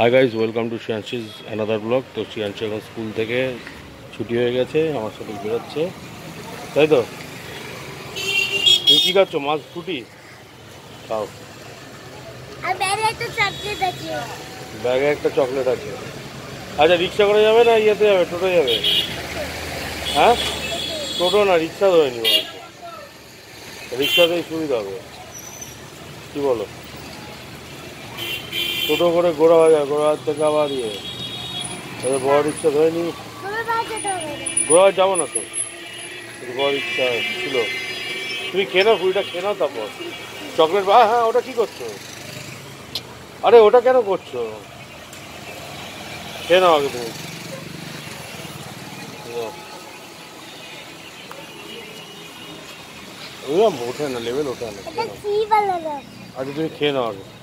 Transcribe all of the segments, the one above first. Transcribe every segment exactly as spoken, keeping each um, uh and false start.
High guys, welcome to শিয়ানশিজ another blog. তো শিয়ানশি এখন স্কুল থেকে ছুটি হয়ে গেছে, আমার সাথে বেরোচ্ছে, তাই তো? তুমি কী খাচ্ছ? মাছ ফুটি খাও। ব্যাগে একটা চকলেট আছে। ব্যাগে একটা চকলেট আছে। আচ্ছা, রিক্সা করে যাবে না ইয়েতে যাবে, টোটো যাবে? হ্যাঁ, টোটো না, রিক্সা ধরে নি বলছে। রিক্সাতেই সুবিধা হবে, কী বলো? টোটো করে ঘোরা যায়, ঘোরার থেকে আবার ইয়ে বড় রিক্সা ধরে নি। ঘোরা যাবো না তো, বড় রিক্সা ছিল। তুমি কেনো ফুলটা কেনো, তারপর চকলেট। হ্যাঁ হ্যাঁ, ওটা কি করছো? আরে ওটা কেন করছো? খেয়ে নাও আগে তুমি। ওঠে না, লেভেল ওঠে না। আচ্ছা তুমি খেয়ে নাও আগে।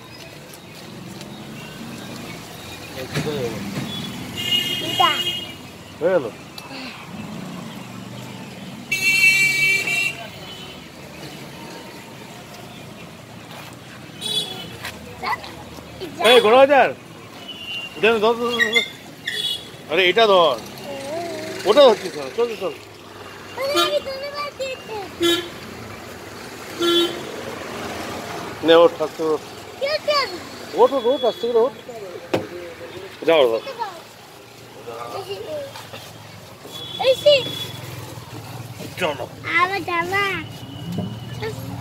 হয়ে গেল? এই ঘোড়া বাজার, আরে এটা ধর, ওটা ধরছিস না। চল চল, নে ওঠ, আস্তে করে ওঠ, ওঠ ওঠ, আস্তে করে ওঠ। যাও চলো।